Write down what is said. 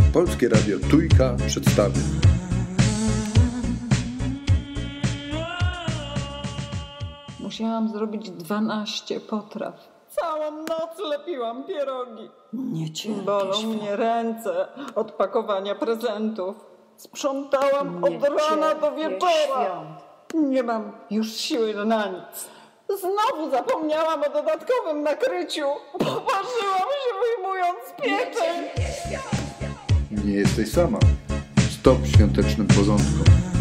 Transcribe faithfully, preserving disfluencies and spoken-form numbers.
Polskie Radio Trójka przedstawia. Musiałam zrobić dwanaście potraw. Całą noc lepiłam pierogi. Nie cierpię. Bolą mnie ręce od pakowania prezentów. Sprzątałam Nie od rana do cierpię wieczora. świąt. Nie mam już siły na nic. Znowu zapomniałam o dodatkowym nakryciu. Poparzyłam się, wyjmując pieczeń. Nie jesteś sama. Stop świątecznym porządkom.